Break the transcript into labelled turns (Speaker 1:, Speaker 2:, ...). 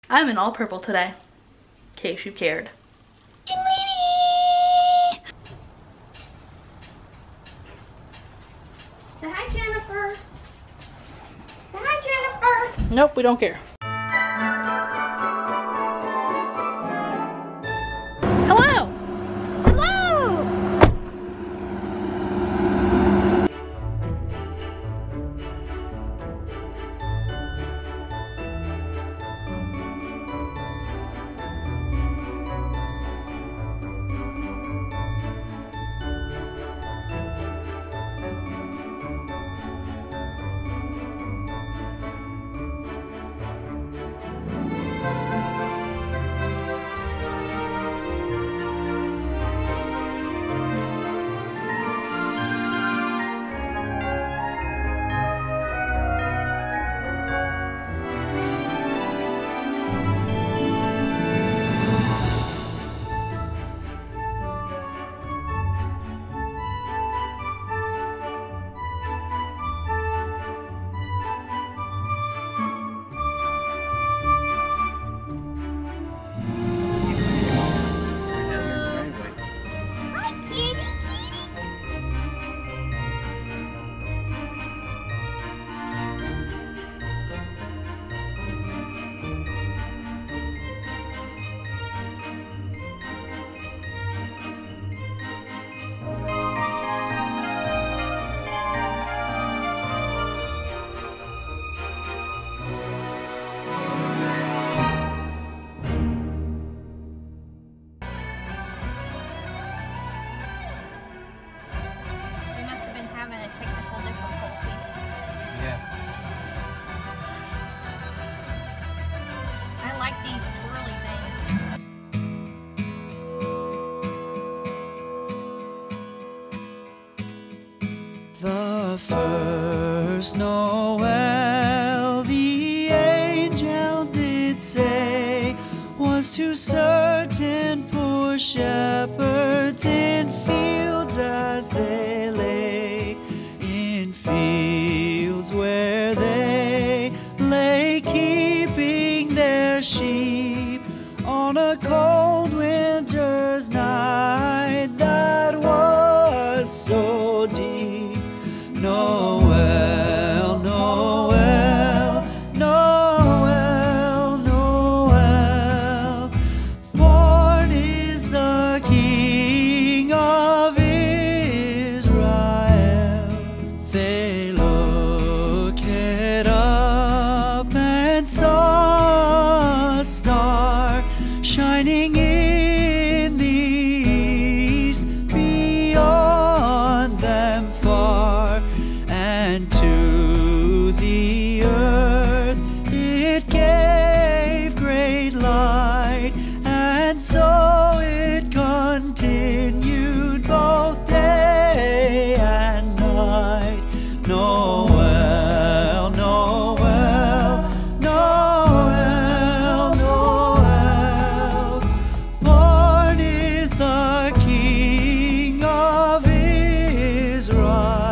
Speaker 1: I'm in all purple today, in case you cared.
Speaker 2: Say hi, Jennifer. Say hi, Jennifer.
Speaker 1: Nope, we don't care. Hello!
Speaker 2: Hello. These twirly things.
Speaker 3: The first Noel, the angel did say, was to certain poor shepherds in fields as they lay, in fields where they lay keeping their sheep on a cold winter's night that was so deep. Noel, Noel, Noel, Noel, born is the King of Israel. They looked up and saw a star shining in the east beyond them far, and to the earth it gave great light, and so it continued both day and night. Noel, Noel, Noel, Noel, born is the King of Israel.